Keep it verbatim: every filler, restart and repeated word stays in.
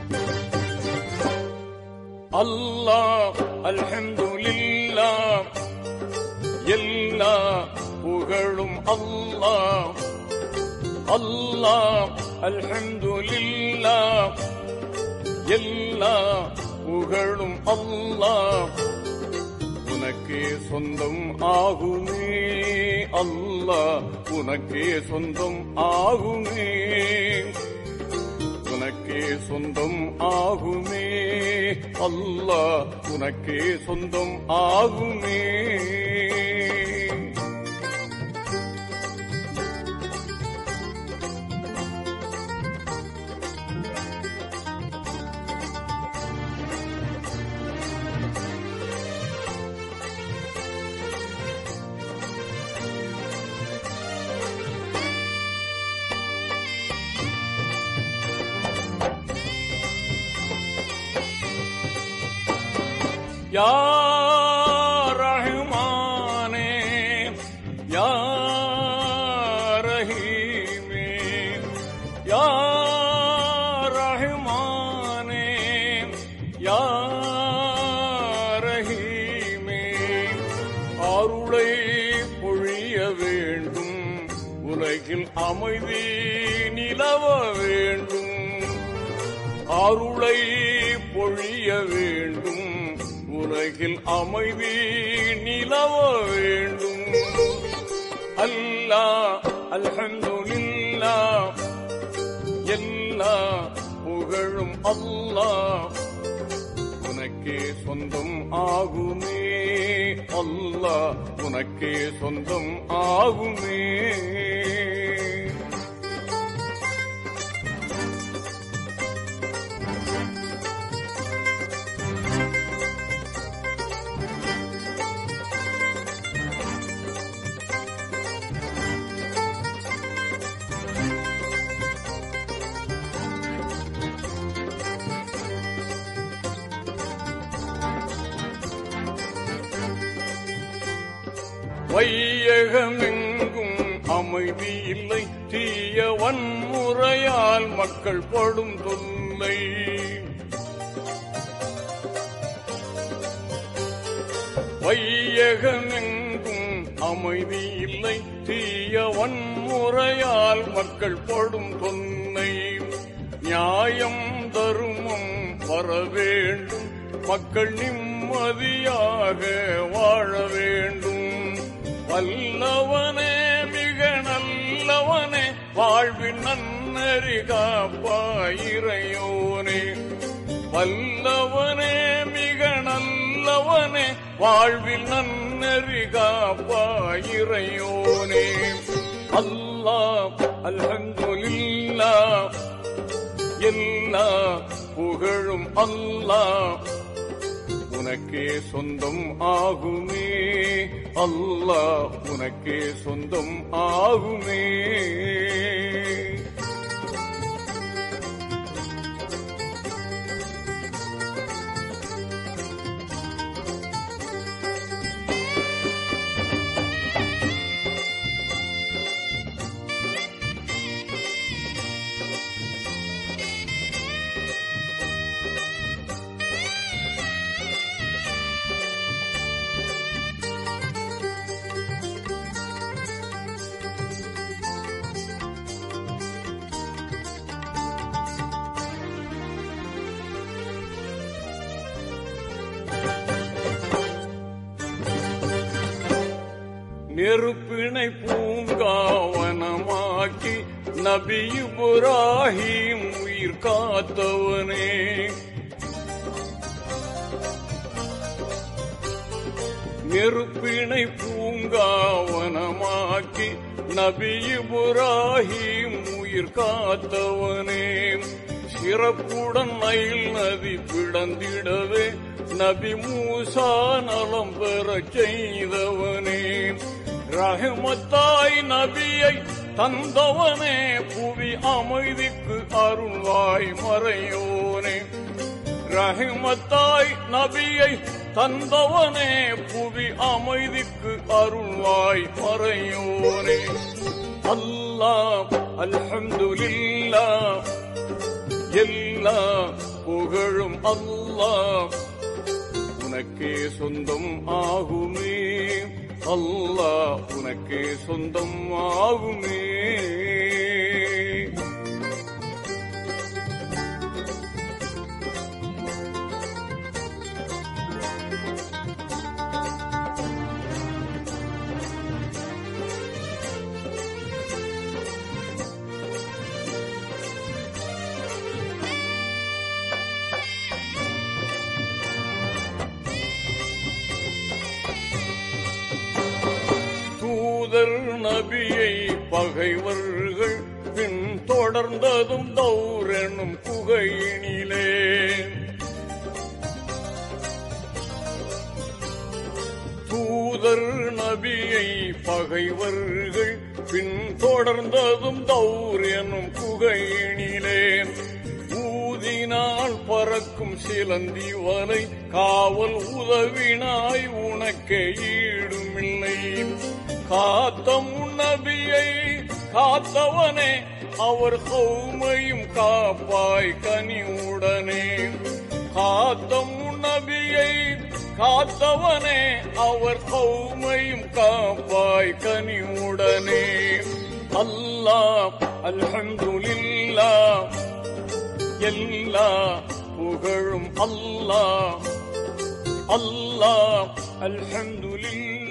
அல்லாஹ் அல்ஹம்துலில்லாஹ் எல்லா புகழும் அல்லாஹ். அல்லாஹ் அல்ஹம்துலில்லாஹ் எல்லா புகழும் அல்லாஹ். உனக்கே சொந்தம் ஆகுமே அல்லாஹ், உனக்கே சொந்தம் ஆகுமே, உனக்கே சொந்தம் ஆகுமே அல்லாஹ், உனக்கே சொந்தம் ஆகுமே. யா ரஹ்மானே யா ரஹீமே, யா ரஹ்மானே யா ரஹீமே. அருளை பொழிய வேண்டும், உலகில் அமைதி நிலவ வேண்டும். அருளை பொழிய வேண்டும், உலகில் அமைதி நிலவ வேண்டும். அல்லாஹ் அல்ஹம்துலில்லாஹ் எல்லா புகழும் அல்லாஹ். உனக்கே சொந்தம் ஆகுமே அல்லாஹ், உனக்கே சொந்தம் ஆகுமே. வையகமெங்கும் அமைதி இல்லை, தீய வன்முறையால் மக்கள் படும் தொல்லை. வையகமெங்கும் அமைதி இல்லை, தீய வன்முறையால் மக்கள் படும் தொல்லை. நியாயம் தருமம் வர வேண்டும், மக்கள் நிம்மதியாக வாழ வேண்டும். வல்லவனே மிக நல்லவனே, வாழ்வின் நன்னறி காப்பாயிரையோனே. வல்லவனே மிக நல்லவனே, வாழ்வில் நன்னறி காப்பாயிரையோனே. அல்லாஹ் அல்ஹம்துலில்லாஹ் எல்லா புகழும் அல்லாஹ். உனக்கே சொந்தம் ஆகுமே அல்லாஹ், உனக்கே சொந்தம் ஆகுமே. நெருப்பினை பூங்காவனமாக்கி நபி இப்ராஹிம் உயிர் காத்தவனே. நெருப்பினை பூங்காவனமாக்கி நபி இப்ராஹிம் உயிர் காத்தவனே. சிறப்புடன் நைல் நதி பிளந்திடவே நபி மூசா நலம் பெறச் செய்தவனே. ரஹ்மத்தாய் நபியை தந்தவனே, புவி அமைதிக்கு அருள்வாய் மறையோனே. ரஹ்மத்தாய் நபியை தந்தவனே, புவி அமைதிக்கு அருள்வாய் மறையோனே. அல்லாஹ் அல்ஹம்துலில்லாஹ் எல்லா புகழும் அல்லாஹ் உனக்கே சொந்தம் ஆகுமே. அல்லாஹ் உனக்கே சொந்தம் ஆகுமே. நபியை பகைவர்கள் பின் தொடர்ந்ததும் தௌரெனும் குகையினிலே. தூதர் நபியை பகைவர்கள் பின் தொடர்ந்ததும் தௌரெனும் குகையினிலே. ஊதினால் பறக்கும் சிலந்தி வலை காவல் உதவினாய் உனக்கே ஈடுமில்லை. காத்த முன்னபியை காத்தவனே அவர் கௌமையும் காப்பாய் கனிவுடனே. காத்த முன்னபியை காத்தவனே அவர் கௌமையும் காப்பாய் கனிவுடனே. அல்லாஹ் அல்ஹம்துலில்லாஹ் எல்லா புகழும் அல்லாஹ். அல்லாஹ் அல்ஹம்துலில்லாஹ்